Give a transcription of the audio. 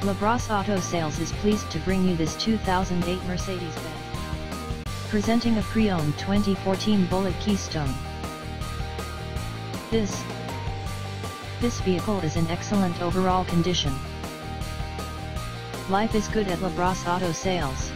LaBrosse Auto Sales is pleased to bring you this 2008 Mercedes-Benz. Presenting a pre-owned 2014 Bullet Keystone. This vehicle is in excellent overall condition. Life is good at LaBrosse Auto Sales.